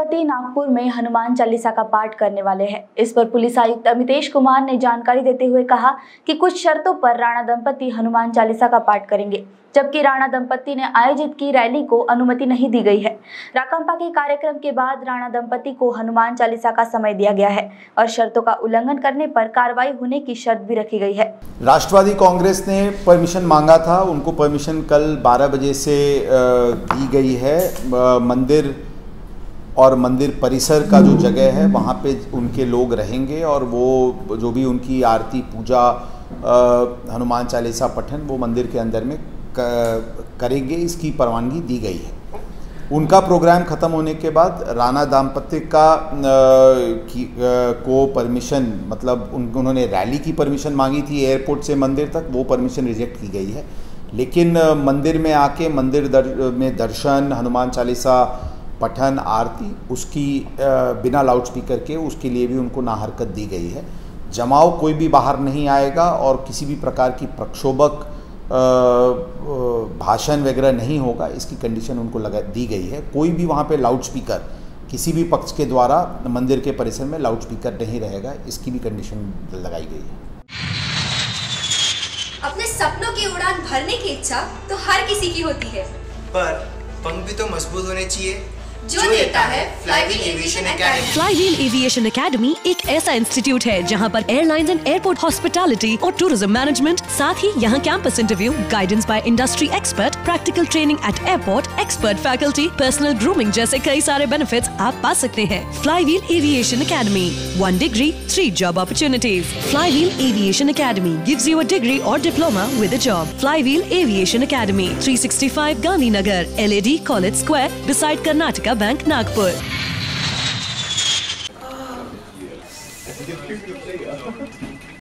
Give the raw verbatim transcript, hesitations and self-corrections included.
दंपति नागपुर में हनुमान चालीसा का पाठ करने वाले हैं। इस पर पुलिस आयुक्त अमितेश कुमार ने जानकारी देते हुए कहा कि कुछ शर्तों पर राणा दंपति हनुमान चालीसा का पाठ करेंगे, जबकि राणा दंपति ने आयोजित की रैली को अनुमति नहीं दी गई है। राकांपा के कार्यक्रम के बाद राणा दंपति को हनुमान चालीसा का समय दिया गया है और शर्तों का उल्लंघन करने पर कार्रवाई होने की शर्त भी रखी गई है। राष्ट्रवादी कांग्रेस ने परमिशन मांगा था, उनको परमिशन कल बारह बजे से दी गई है। मंदिर और मंदिर परिसर का जो जगह है वहाँ पे उनके लोग रहेंगे और वो जो भी उनकी आरती पूजा हनुमान चालीसा पठन वो मंदिर के अंदर में करेंगे, इसकी परवानगी दी गई है। उनका प्रोग्राम ख़त्म होने के बाद राणा दाम्पत्य का की, को परमिशन मतलब उन, उन्होंने रैली की परमिशन मांगी थी एयरपोर्ट से मंदिर तक, वो परमिशन रिजेक्ट की गई है। लेकिन मंदिर में आके मंदिर दर, में दर्शन हनुमान चालीसा पठन आरती उसकी बिना लाउडस्पीकर के उसके लिए भी उनको नाहरकत दी गई है। जमाव कोई भी बाहर नहीं आएगा और किसी भी प्रकार की प्रक्षोभक भाषण वगैरह नहीं होगा, इसकी कंडीशन उनको लगा दी गई है। कोई भी वहाँ पे लाउडस्पीकर किसी भी पक्ष के द्वारा मंदिर के परिसर में लाउडस्पीकर नहीं रहेगा, इसकी भी कंडीशन लगाई गई है। अपने सपनों की उड़ान भरने की इच्छा तो हर किसी की होती है, पर पंख भी तो मजबूत होने चाहिए जो देता है Flywheel aviation academy. Flywheel aviation academy एक ऐसा इंस्टीट्यूट है जहां पर एयरलाइंस एंड एयरपोर्ट हॉस्पिटैलिटी और टूरिज्म मैनेजमेंट, साथ ही यहां campus interview, guidance by industry expert, practical training at airport, expert faculty, personal grooming जैसे कई सारे बेनिफिट्स आप पा सकते हैं। Flywheel aviation academy, one degree three job opportunities. Flywheel aviation academy gives you a degree और diploma with a job. Flywheel aviation academy, three sixty five Gandhinagar, L A D college square, beside Karnataka bank, Nagpur.